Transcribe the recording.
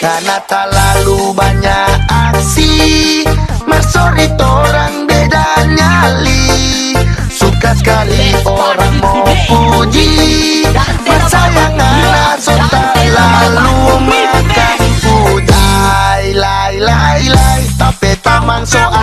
karena terlalu banyak aksi. Mas sorry orang beda nyali, suka sekali orang mau puji. Mas sayang anak so terlalu makan pudai lai lai lai, tapi tamang so